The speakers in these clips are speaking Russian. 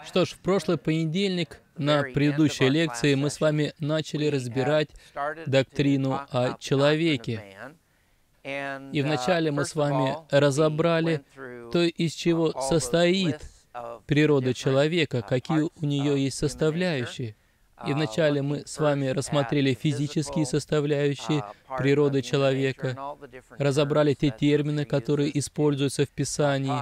Что ж, в прошлый понедельник на предыдущей лекции мы с вами начали разбирать доктрину о человеке. И вначале мы с вами разобрали то, из чего состоит природа человека, какие у нее есть составляющие. И вначале мы с вами рассмотрели физические составляющие природы человека, разобрали те термины, которые используются в Писании.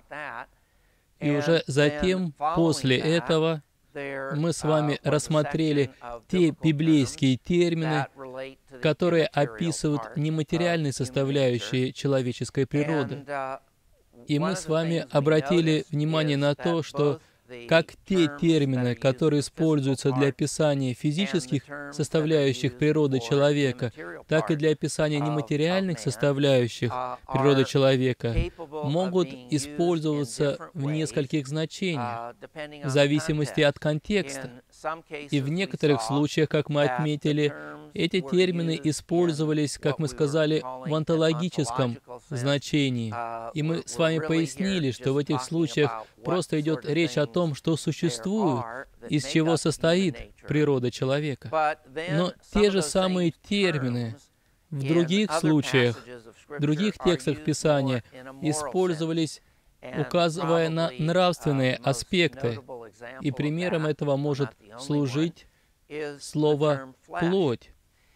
И уже затем, после этого, мы с вами рассмотрели те библейские термины, которые описывают нематериальные составляющие человеческой природы. И мы с вами обратили внимание на то, что как те термины, которые используются для описания физических составляющих природы человека, так и для описания нематериальных составляющих природы человека, могут использоваться в нескольких значениях, в зависимости от контекста. И в некоторых случаях, как мы отметили, эти термины использовались, как мы сказали, в онтологическом значении. И мы с вами пояснили, что в этих случаях просто идет речь о том, что существует, из чего состоит природа человека. Но те же самые термины в других случаях, в других текстах Писания использовались, указывая на нравственные аспекты. И примером этого может служить слово «плоть».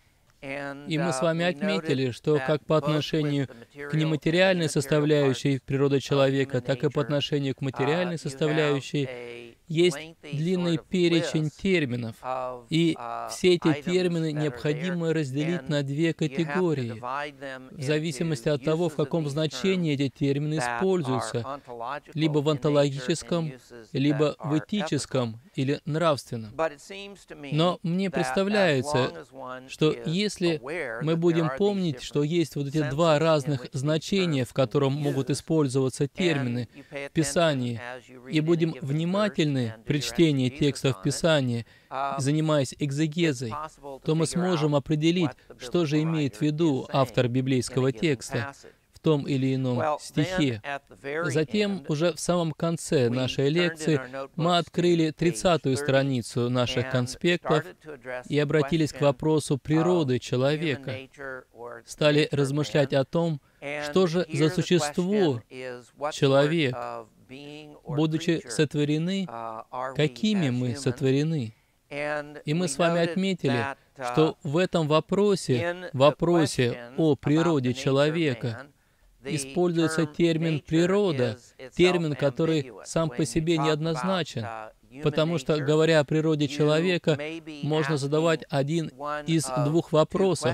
И мы с вами отметили, что как по отношению к нематериальной составляющей природы человека, так и по отношению к материальной составляющей есть длинный перечень терминов. И все эти термины необходимо разделить на две категории, в зависимости от того, в каком значении эти термины используются, либо в онтологическом, либо в этическом или нравственном. Но мне представляется, что если мы будем помнить, что есть вот эти два разных значения, в котором могут использоваться термины в Писании, и будем внимательны при чтении текстов Писания, занимаясь экзегезой, то мы сможем определить, что же имеет в виду автор библейского текста в том или ином стихе. Затем, уже в самом конце нашей лекции, мы открыли 30-ю страницу наших конспектов и обратились к вопросу природы человека. Стали размышлять о том, что же за существо человек, будучи сотворены, какими мы сотворены. И мы с вами отметили, что в этом вопросе о природе человека, используется термин «природа», термин, который сам по себе неоднозначен, потому что, говоря о природе человека, можно задавать один из двух вопросов.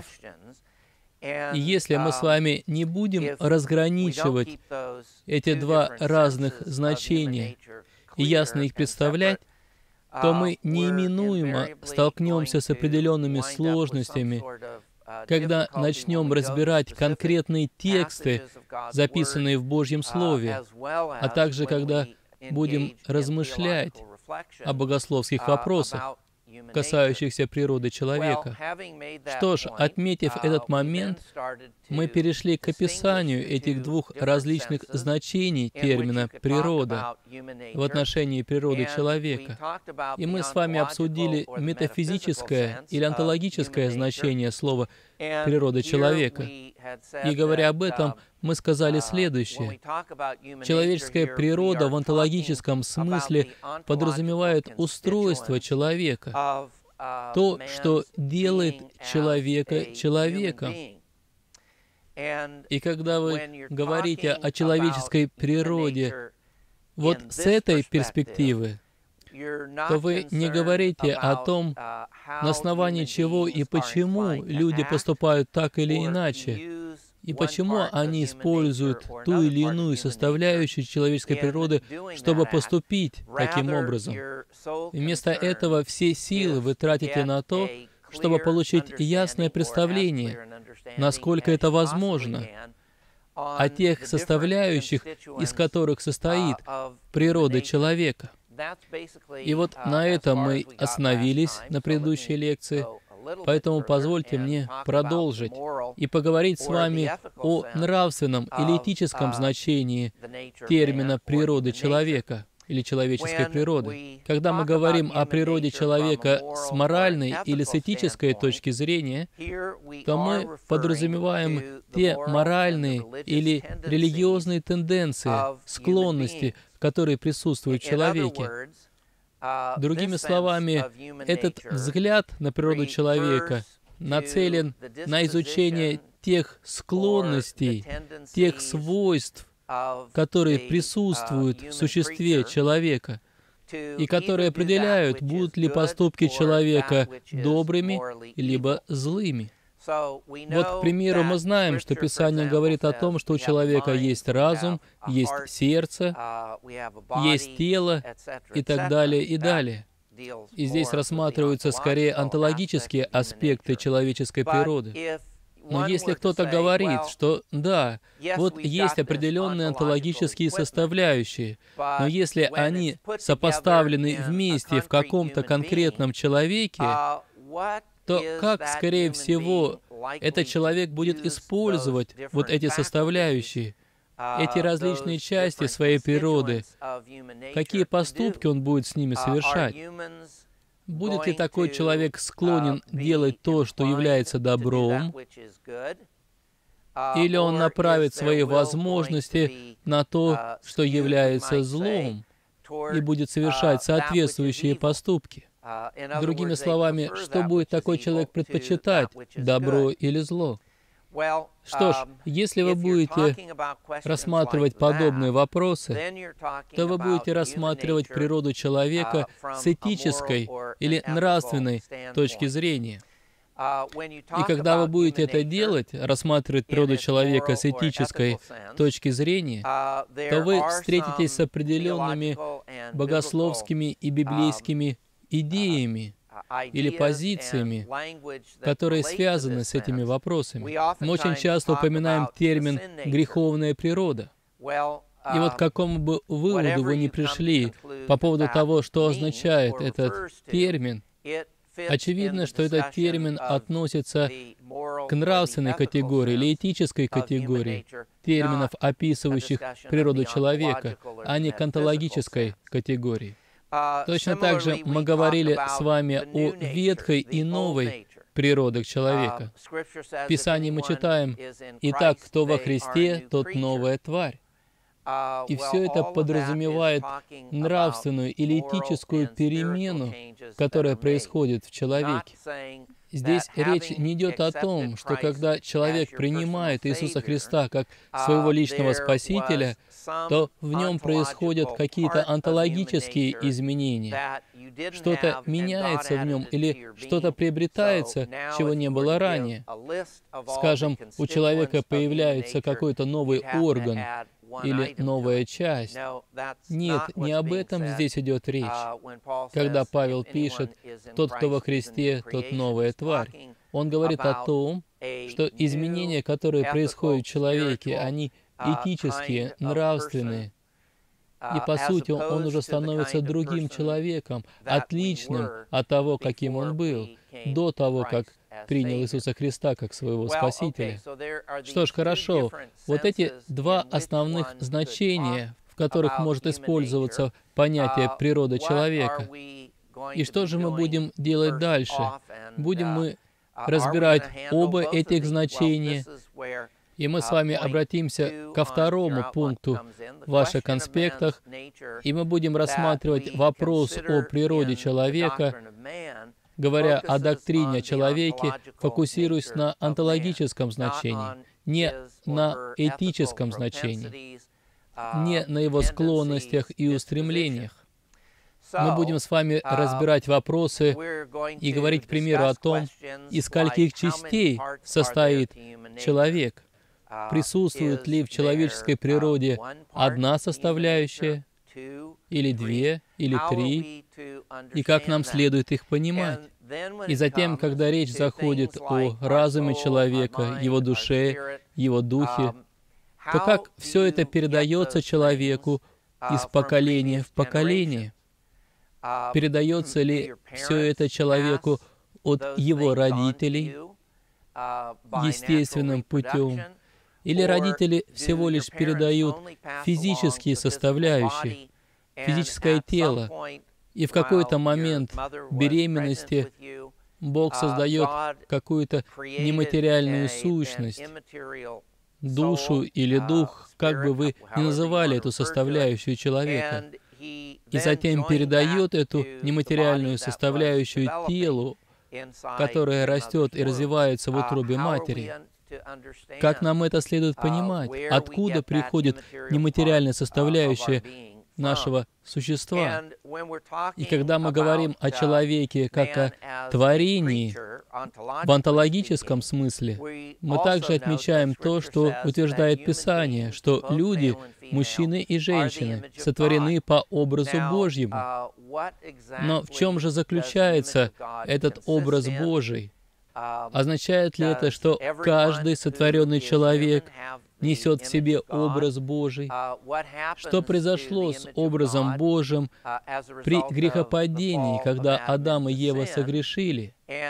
И если мы с вами не будем разграничивать эти два разных значения и ясно их представлять, то мы неименуемо столкнемся с определенными сложностями, когда начнем разбирать конкретные тексты, записанные в Божьем Слове, а также когда будем размышлять о богословских вопросах, касающихся природы человека. Что ж, отметив этот момент, мы перешли к описанию этих двух различных значений термина «природа» в отношении природы человека. И мы с вами обсудили метафизическое или онтологическое значение слова «природа человека». И говоря об этом, мы сказали следующее. Человеческая природа в онтологическом смысле подразумевает устройство человека, то, что делает человека человеком. И когда вы говорите о человеческой природе вот с этой перспективы, то вы не говорите о том, на основании чего и почему люди поступают так или иначе, и почему они используют ту или иную составляющую человеческой природы, чтобы поступить таким образом. Вместо этого все силы вы тратите на то, чтобы получить ясное представление, насколько это возможно, о тех составляющих, из которых состоит природа человека. И вот на этом мы остановились на предыдущей лекции, поэтому позвольте мне продолжить и поговорить с вами о нравственном или этическом значении термина «природы человека». или человеческой природы. Когда мы говорим о природе человека с моральной или с этической точки зрения, то мы подразумеваем те моральные или религиозные тенденции, склонности, которые присутствуют в человеке. Другими словами, этот взгляд на природу человека нацелен на изучение тех склонностей, тех свойств, которые присутствуют в существе человека и которые определяют, будут ли поступки человека добрыми либо злыми. Вот, к примеру, мы знаем, что Писание говорит о том, что у человека есть разум, есть сердце, есть тело и так далее, и далее. И здесь рассматриваются скорее онтологические аспекты человеческой природы. Но если кто-то говорит, что да, вот есть определенные онтологические составляющие, но если они сопоставлены вместе в каком-то конкретном человеке, то как, скорее всего, этот человек будет использовать вот эти составляющие, эти различные части своей природы, какие поступки он будет с ними совершать? Будет ли такой человек склонен делать то, что является добром, или он направит свои возможности на то, что является злом, и будет совершать соответствующие поступки? Другими словами, что будет такой человек предпочитать, добро или зло? Что ж, если вы будете рассматривать подобные вопросы, то вы будете рассматривать природу человека с этической или нравственной точки зрения. И когда вы будете это делать, рассматривать природу человека с этической точки зрения, то вы встретитесь с определенными богословскими и библейскими идеями или позициями, которые связаны с этими вопросами. Мы очень часто упоминаем термин «греховная природа». И вот к какому бы выводу вы ни пришли по поводу того, что означает этот термин, очевидно, что этот термин относится к нравственной категории или этической категории терминов, описывающих природу человека, а не к онтологической категории. Точно так же мы говорили с вами о ветхой и новой природах человека. В Писании мы читаем: «Итак, кто во Христе, тот новая тварь». И все это подразумевает нравственную или этическую перемену, которая происходит в человеке. Здесь речь не идет о том, что когда человек принимает Иисуса Христа как своего личного Спасителя, то в нем происходят какие-то онтологические изменения. Что-то меняется в нем или что-то приобретается, чего не было ранее. Скажем, у человека появляется какой-то новый орган или новая часть. Нет, не об этом здесь идет речь. Когда Павел пишет «Тот, кто во Христе, тот новая тварь», он говорит о том, что изменения, которые происходят в человеке, они этические, нравственные. И, по сути, он уже становится другим человеком, отличным от того, каким он был, до того, как принял Иисуса Христа как своего Спасителя. Что ж, хорошо. Вот эти два основных значения, в которых может использоваться понятие «природа человека». И что же мы будем делать дальше? Будем мы разбирать оба этих значения, и мы с вами обратимся ко второму пункту в ваших конспектах, и мы будем рассматривать вопрос о природе человека, говоря о доктрине о человеке, фокусируясь на онтологическом значении, не на этическом значении, не на его склонностях и устремлениях. Мы будем с вами разбирать вопросы и говорить, к примеру, о том, из скольких частей состоит человек. Присутствует ли в человеческой природе одна составляющая, или две, или три, и как нам следует их понимать. И затем, когда речь заходит о разуме человека, его душе, его духе, то как все это передается человеку из поколения в поколение? Передается ли все это человеку от его родителей естественным путем? Или родители всего лишь передают физические составляющие, физическое тело, и в какой-то момент беременности Бог создает какую-то нематериальную сущность, душу или дух, как бы вы ни называли эту составляющую человека, и затем передает эту нематериальную составляющую телу, которая растет и развивается в утробе матери. Как нам это следует понимать? Откуда приходит нематериальная составляющая нашего существа? И когда мы говорим о человеке как о творении, в онтологическом смысле, мы также отмечаем то, что утверждает Писание, что люди, мужчины и женщины, сотворены по образу Божьему. Но в чем же заключается этот образ Божий? Означает ли это, что каждый сотворенный человек несет в себе образ Божий? Что произошло с образом Божьим при грехопадении, когда Адам и Ева согрешили?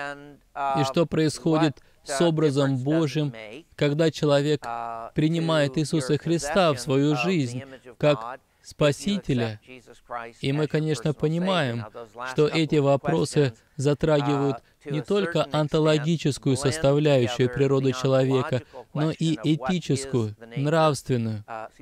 И что происходит с образом Божьим, когда человек принимает Иисуса Христа в свою жизнь как Спасителя? И мы, конечно, понимаем, что эти вопросы затрагивают не только онтологическую составляющую природы человека, но и этическую, нравственную.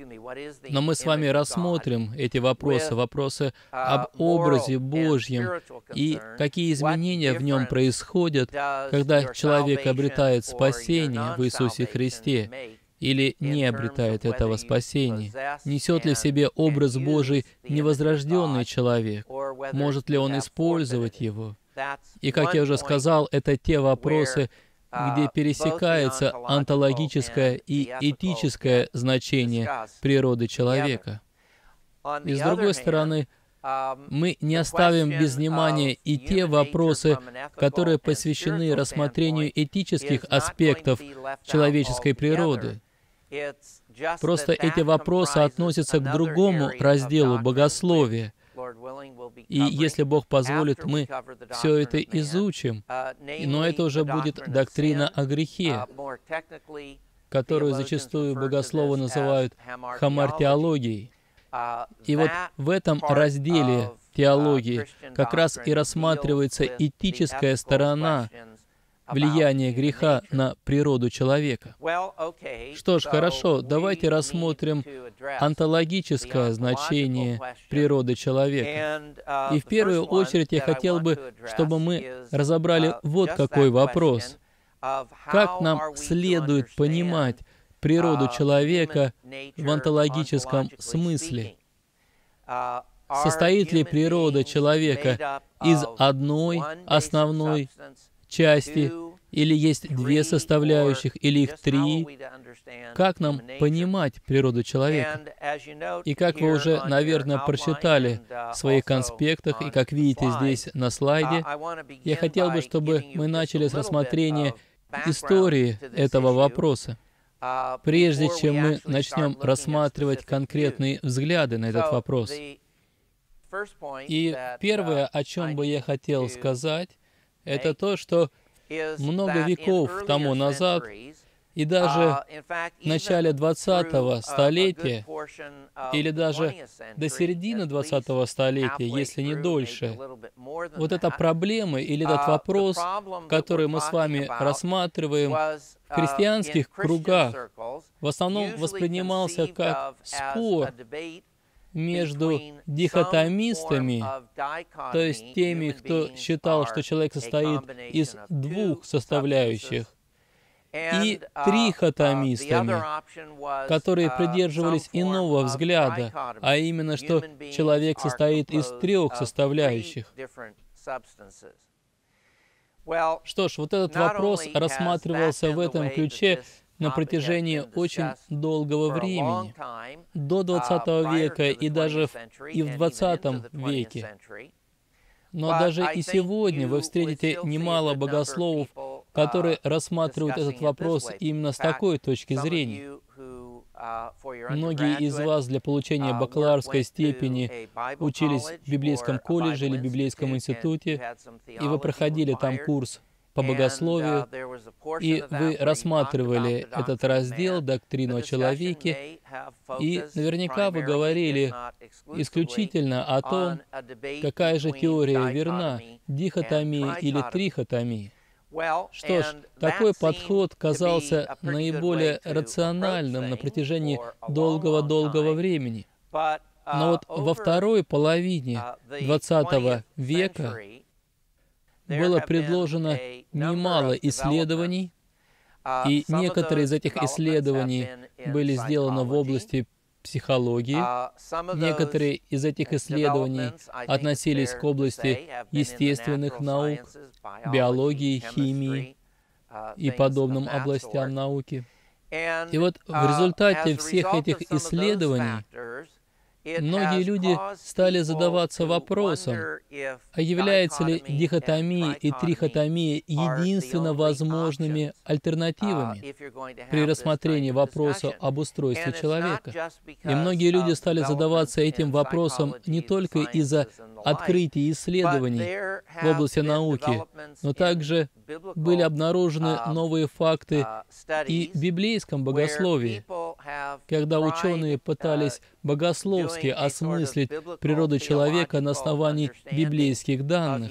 Но мы с вами рассмотрим эти вопросы, вопросы об образе Божьем и какие изменения в нем происходят, когда человек обретает спасение в Иисусе Христе или не обретает этого спасения. Несет ли в себе образ Божий невозрожденный человек? Может ли он использовать его? И, как я уже сказал, это те вопросы, где пересекается онтологическое и этическое значение природы человека. И с другой стороны, мы не оставим без внимания и те вопросы, которые посвящены рассмотрению этических аспектов человеческой природы. Просто эти вопросы относятся к другому разделу богословия. И если Бог позволит, мы все это изучим. Но это уже будет доктрина о грехе, которую зачастую богословы называют хамартеологией. И вот в этом разделе теологии как раз и рассматривается этическая сторона влияния греха на природу человека. Что ж, хорошо, давайте рассмотрим онтологическое значение природы человека. И в первую очередь я хотел бы, чтобы мы разобрали вот какой вопрос. Как нам следует понимать природу человека в онтологическом смысле? Состоит ли природа человека из одной основной части, или есть две составляющих, или их три? Как нам понимать природу человека? И как вы уже, наверное, прочитали в своих конспектах, и как видите здесь на слайде, я хотел бы, чтобы мы начали с рассмотрения истории этого вопроса, прежде чем мы начнем рассматривать конкретные взгляды на этот вопрос. И первое, о чем бы я хотел сказать, это то, что много веков тому назад, и даже в начале 20-го столетия, или даже до середины 20-го столетия, если не дольше, вот эта проблема или этот вопрос, который мы с вами рассматриваем в христианских кругах, в основном воспринимался как спор между дихотомистами, то есть теми, кто считал, что человек состоит из двух составляющих, и трихотомистами, которые придерживались иного взгляда, а именно, что человек состоит из трех составляющих. Что ж, вот этот вопрос рассматривался в этом ключе на протяжении очень долгого времени, до 20 века и даже и в 20 веке. Но даже и сегодня вы встретите немало богословов, которые рассматривают этот вопрос именно с такой точки зрения. Многие из вас для получения бакалаврской степени учились в библейском колледже или библейском институте, и вы проходили там курс по богословию, и вы рассматривали этот раздел, доктрину о человеке, и наверняка вы говорили, исключительно о том, какая же теория верна, дихотомия или трихотомия. Что ж, такой подход казался наиболее рациональным на протяжении долгого-долгого времени. Но вот во второй половине XX века было предложено немало исследований, и некоторые из этих исследований были сделаны в области психологии, некоторые из этих исследований относились к области естественных наук, биологии, химии и подобным областям науки. И вот в результате всех этих исследований многие люди стали задаваться вопросом, а является ли дихотомия и трихотомия единственно возможными альтернативами при рассмотрении вопроса об устройстве человека. И многие люди стали задаваться этим вопросом не только из-за открытий и исследований в области науки, но также были обнаружены новые факты и в библейском богословии, когда ученые пытались богословски осмыслить природу человека на основании библейских данных.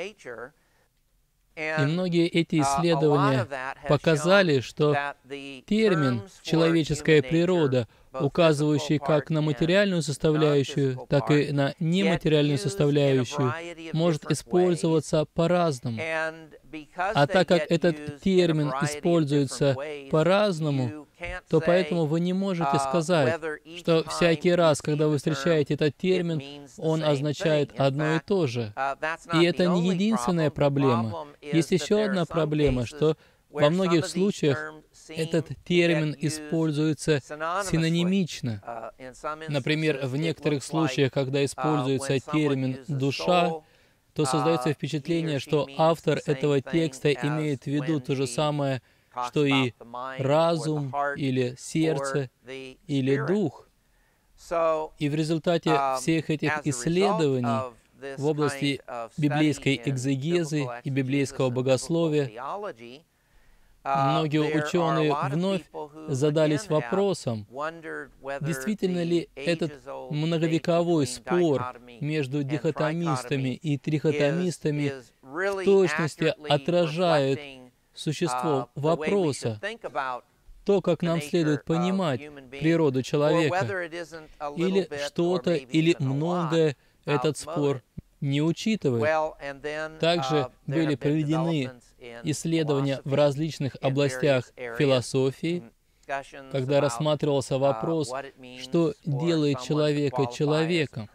И многие эти исследования показали, что термин «человеческая природа», указывающий как на материальную составляющую, так и на нематериальную составляющую, может использоваться по-разному. А так как этот термин используется по-разному, то поэтому вы не можете сказать, что всякий раз, когда вы встречаете этот термин, он означает одно и то же. И это не единственная проблема. Есть еще одна проблема, что во многих случаях этот термин используется синонимично. Например, в некоторых случаях, когда используется термин «душа», то создается впечатление, что автор этого текста имеет в виду то же самое, что и разум, или сердце, или дух. И в результате всех этих исследований в области библейской экзегезы и библейского богословия многие ученые вновь задались вопросом, действительно ли этот многовековой спор между дихотомистами и трихотомистами в точности отражает существо вопроса, то, как нам следует понимать природу человека, или что-то, или многое этот спор не учитывает. Также были проведены исследования в различных областях философии, когда рассматривался вопрос, что делает человека человеком,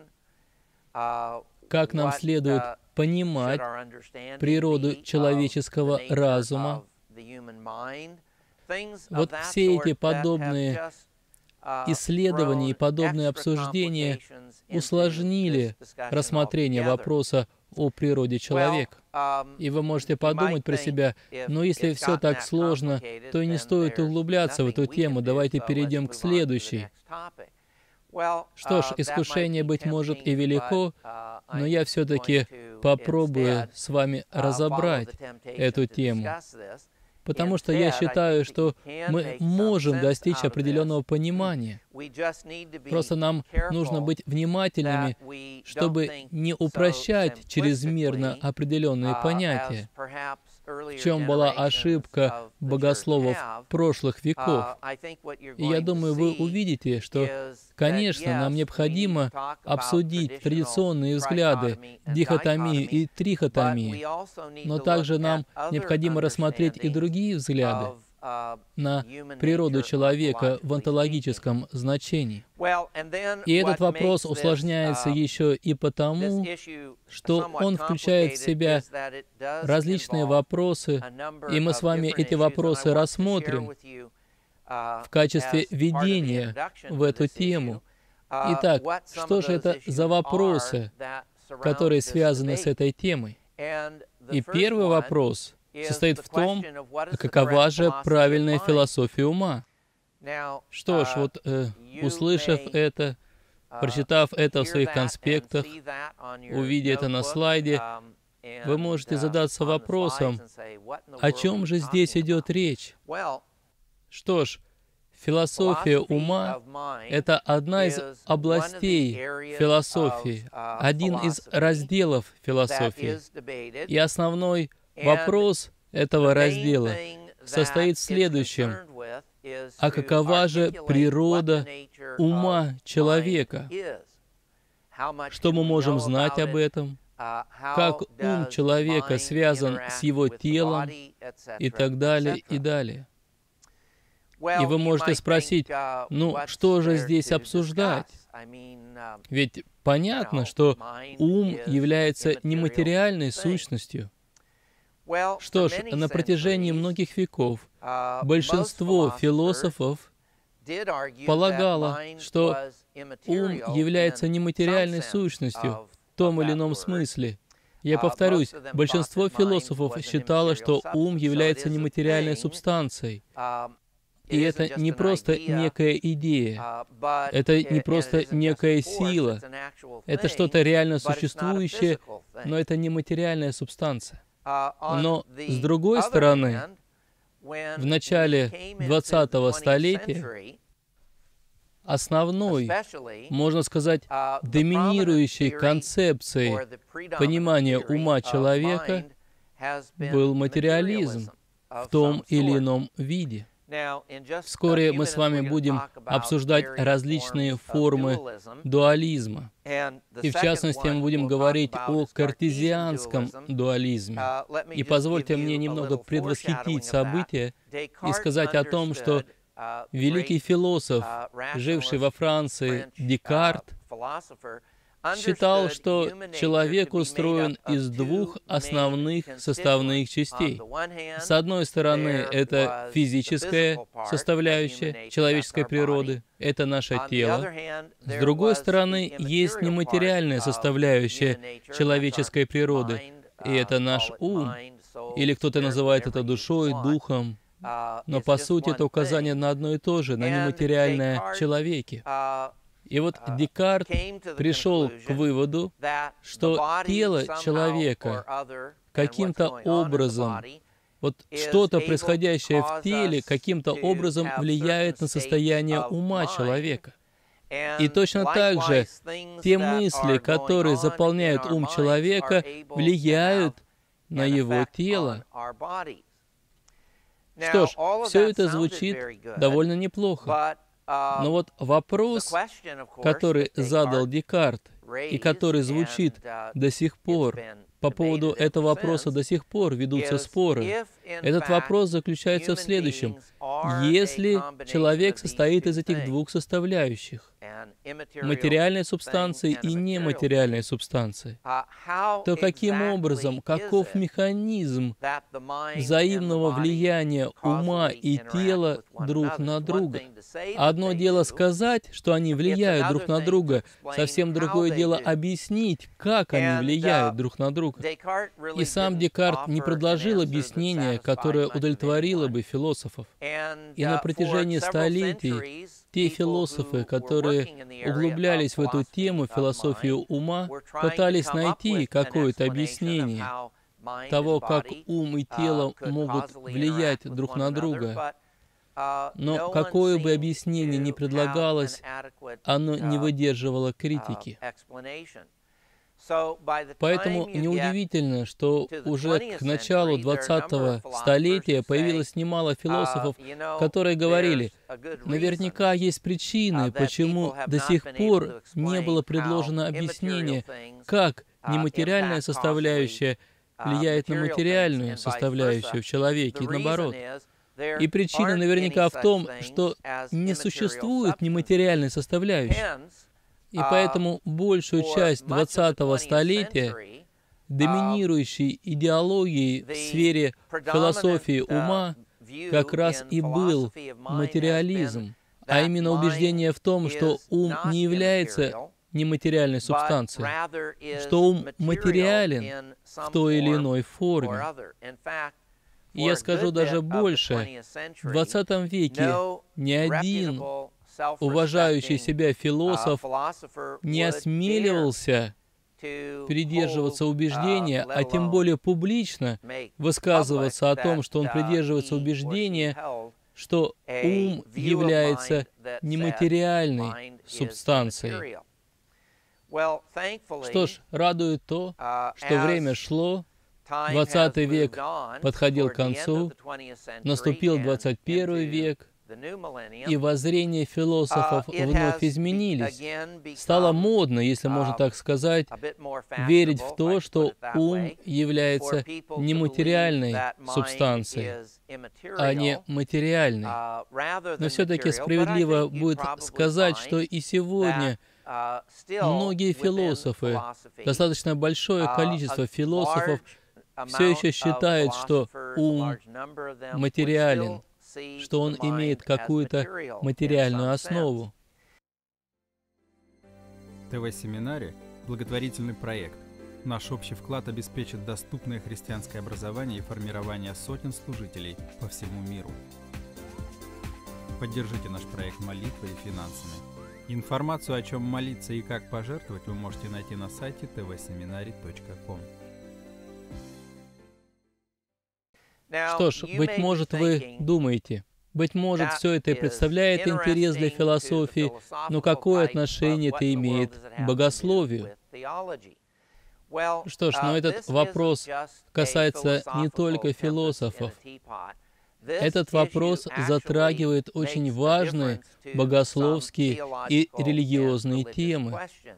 как нам следует понимать природу человеческого разума. Вот все эти подобные исследования и подобные обсуждения усложнили рассмотрение вопроса о природе человека. И вы можете подумать про себя, но если все так сложно, то и не стоит углубляться в эту тему, давайте перейдем к следующей. Что ж, искушение, быть может, и велико, но я все-таки попробую с вами разобрать эту тему. Потому что я считаю, что мы можем достичь определенного понимания. Просто нам нужно быть внимательными, чтобы не упрощать чрезмерно определенные понятия. В чем была ошибка богословов прошлых веков. И я думаю, вы увидите, что, конечно, нам необходимо обсудить традиционные взгляды, дихотомию и трихотомию, но также нам необходимо рассмотреть и другие взгляды на природу человека в онтологическом значении. И этот вопрос усложняется еще и потому, что он включает в себя различные вопросы, и мы с вами эти вопросы рассмотрим в качестве введения в эту тему. Итак, что же это за вопросы, которые связаны с этой темой? И первый вопрос состоит в том, какова же правильная философия ума. Что ж, вот услышав это, прочитав это в своих конспектах, увидя это на слайде, вы можете задаться вопросом, о чем же здесь идет речь? Что ж, Философия ума — это одна из областей философии, один из разделов философии. И основной вопрос этого раздела состоит в следующем: а какова же природа ума человека? Что мы можем знать об этом? Как ум человека связан с его телом и так далее, и далее. И вы можете спросить, ну, что же здесь обсуждать? Ведь понятно, что ум является нематериальной сущностью. Что ж, на протяжении многих веков большинство философов полагало, что ум является нематериальной сущностью в том или ином смысле. Я повторюсь, большинство философов считало, что ум является нематериальной субстанцией. И это не просто некая идея, это не просто некая сила, это что-то реально существующее, но это не материальная субстанция. Но, с другой стороны, в начале 20-го столетия основной, можно сказать, доминирующей концепцией понимания ума человека был материализм в том или ином виде. Вскоре мы с вами будем обсуждать различные формы дуализма. И в частности, мы будем говорить о картезианском дуализме. И позвольте мне немного предвосхитить события и сказать о том, что великий философ, живший во Франции, Декарт, считал, что человек устроен из двух основных составных частей. С одной стороны, это физическая составляющая человеческой природы, это наше тело. С другой стороны, есть нематериальная составляющая человеческой природы, и это наш ум. Или кто-то называет это душой, духом. Но по сути это указание на одно и то же, на нематериальное человеке. И вот Декарт пришел к выводу, что тело человека каким-то образом, вот что-то, происходящее в теле, каким-то образом влияет на состояние ума человека. И точно так же те мысли, которые заполняют ум человека, влияют на его тело. Что ж, все это звучит довольно неплохо. Но вот вопрос, который задал Декарт, и который звучит до сих пор, по поводу этого вопроса до сих пор ведутся споры. Этот вопрос заключается в следующем. Если человек состоит из этих двух составляющих, материальной субстанции и нематериальной субстанции, то каким образом, каков механизм взаимного влияния ума и тела друг на друга? Одно дело сказать, что они влияют друг на друга, совсем другое дело объяснить, как они влияют друг на друга. И сам Декарт не предложил объяснения, которое удовлетворило бы философов. И на протяжении столетий те философы, которые углублялись в эту тему, философию ума, пытались найти какое-то объяснение того, как ум и тело могут влиять друг на друга. Но какое бы объяснение ни предлагалось, оно не выдерживало критики. Поэтому неудивительно, что уже к началу 20-го столетия появилось немало философов, которые говорили, наверняка есть причины, почему до сих пор не было предложено объяснение, как нематериальная составляющая влияет на материальную составляющую в человеке и наоборот. И причина наверняка в том, что не существует нематериальной составляющей. И поэтому большую часть 20-го столетия доминирующей идеологией в сфере философии ума как раз и был материализм, а именно убеждение в том, что ум не является нематериальной субстанцией, что ум материален в той или иной форме. И я скажу даже больше, в 20 веке ни один уважающий себя философ не осмеливался придерживаться убеждения, а тем более публично высказываться о том, что он придерживается убеждения, что ум является нематериальной субстанцией. Что ж, радует то, что время шло, 20 век подходил к концу, наступил 21 век, и воззрения философов вновь изменились. Стало модно, если можно так сказать, верить в то, что ум является нематериальной субстанцией, а не материальной. Но все-таки справедливо будет сказать, что и сегодня многие философы, достаточно большое количество философов, все еще считают, что ум материален, что он имеет какую-то материальную основу. ТВ-семинаре – благотворительный проект. Наш общий вклад обеспечит доступное христианское образование и формирование сотен служителей по всему миру. Поддержите наш проект молитвой и финансами. Информацию, о чем молиться и как пожертвовать, вы можете найти на сайте tvseminary.com. Что ж, быть может, вы думаете, быть может, все это и представляет интерес для философии, но какое отношение это имеет к богословию? Что ж, но этот вопрос касается не только философов. Этот вопрос затрагивает очень важные богословские и религиозные темы.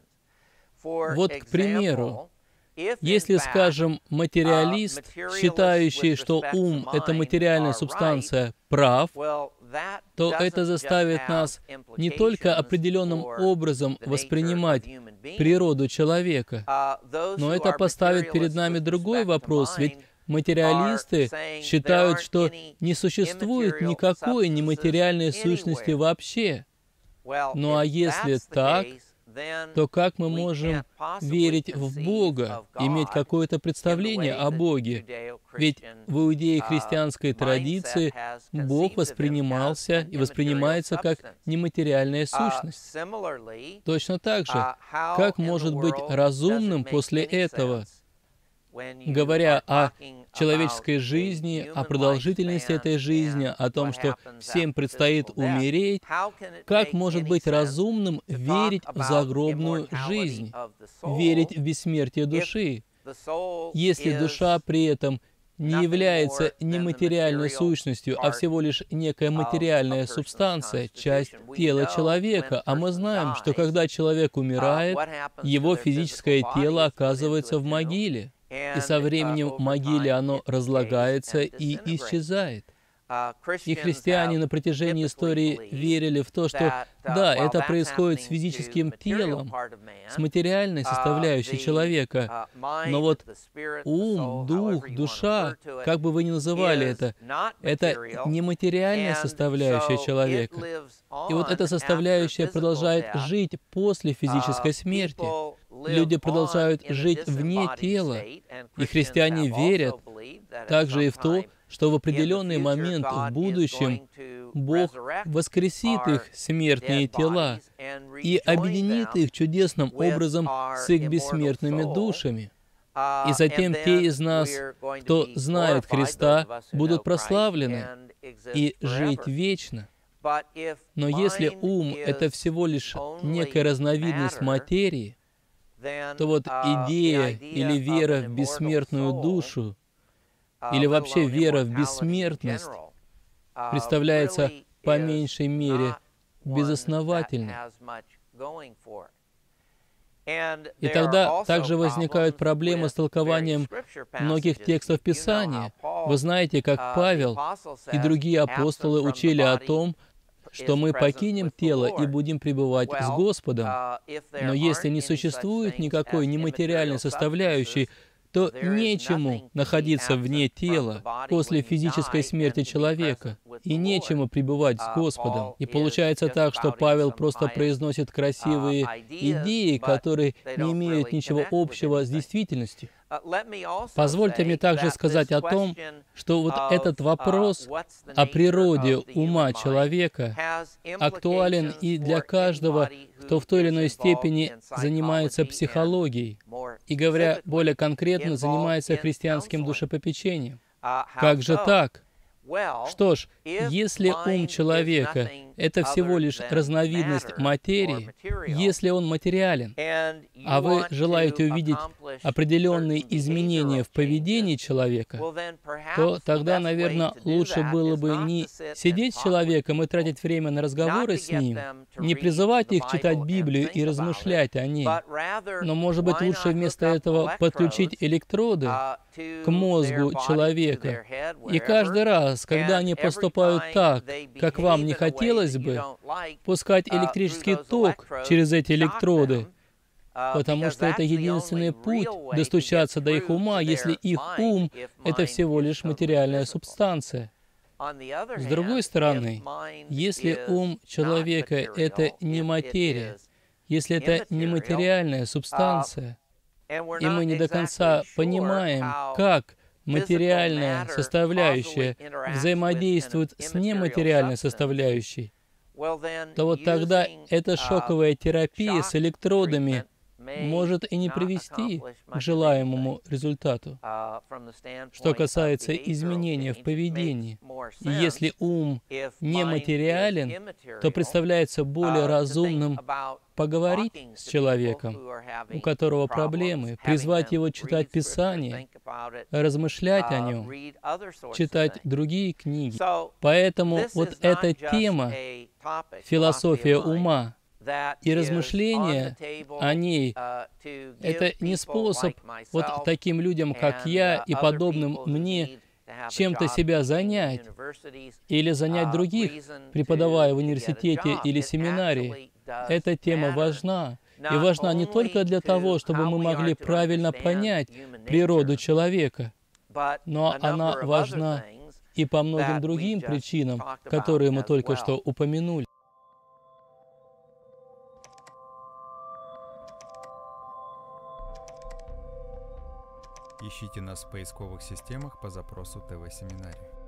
Вот, к примеру, если, скажем, материалист, считающий, что ум — это материальная субстанция, прав, то это заставит нас не только определенным образом воспринимать природу человека, но это поставит перед нами другой вопрос, ведь материалисты считают, что не существует никакой нематериальной сущности вообще. Ну а если так, то как мы можем верить в Бога, иметь какое-то представление о Боге? Ведь в иудео-христианской традиции Бог воспринимался и воспринимается как нематериальная сущность. Точно так же, как может быть разумным после этого, говоря о человеческой жизни, о продолжительности этой жизни, о том, что всем предстоит умереть, как может быть разумным верить в загробную жизнь, верить в бессмертие души, если душа при этом не является нематериальной сущностью, а всего лишь некая материальная субстанция, часть тела человека. А мы знаем, что когда человек умирает, его физическое тело оказывается в могиле. И со временем в могиле оно разлагается и исчезает. И христиане на протяжении истории верили в то, что да, это происходит с физическим телом, с материальной составляющей человека, но вот ум, дух, душа, как бы вы ни называли это нематериальная составляющая человека. И вот эта составляющая продолжает жить после физической смерти. Люди продолжают жить вне тела, и христиане верят также и в то, что в определенный момент в будущем Бог воскресит их смертные тела и объединит их чудесным образом с их бессмертными душами. И затем те из нас, кто знает Христа, будут прославлены и жить вечно. Но если ум — это всего лишь некая разновидность материи, то вот идея или вера в бессмертную душу, или вообще вера в бессмертность, представляется по меньшей мере безосновательной. И тогда также возникают проблемы с толкованием многих текстов Писания. Вы знаете, как Павел и другие апостолы учили о том, что мы покинем тело и будем пребывать с Господом. Но если не существует никакой нематериальной составляющей, то нечему находиться вне тела после физической смерти человека, и нечему пребывать с Господом. И получается так, что Павел просто произносит красивые идеи, которые не имеют ничего общего с действительностью. Позвольте мне также сказать о том, что вот этот вопрос о природе ума человека актуален и для каждого, кто в той или иной степени занимается психологией, и, говоря более конкретно, занимается христианским душепопечением. Как же так? Что ж, если ум человека — это всего лишь разновидность материи, если он материален, а вы желаете увидеть определенные изменения в поведении человека, то тогда, наверное, лучше было бы не сидеть с человеком и тратить время на разговоры с ним, не призывать их читать Библию и размышлять о ней, но, может быть, лучше вместо этого подключить электроды к мозгу человека. И каждый раз, когда они поступают так, как вам не хотелось бы, пускать электрический ток через эти электроды, потому что это единственный путь достучаться до их ума, если их ум — это всего лишь материальная субстанция. С другой стороны, если ум человека — это не материя, если это не материальная субстанция, и мы не до конца понимаем, как материальная составляющая взаимодействует с нематериальной составляющей, то вот тогда эта шоковая терапия с электродами может и не привести к желаемому результату. Что касается изменения в поведении, и если ум нематериален, то представляется более разумным поговорить с человеком, у которого проблемы, призвать его читать Писание, размышлять о нем, читать другие книги. Поэтому вот эта тема, философия ума, и размышления о ней — это не способ вот таким людям, как я и подобным мне, чем-то себя занять или занять других, преподавая в университете или семинарии. Эта тема важна. И важна не только для того, чтобы мы могли правильно понять природу человека, но она важна и по многим другим причинам, которые мы только что упомянули. Ищите нас в поисковых системах по запросу ТВ-семинарий.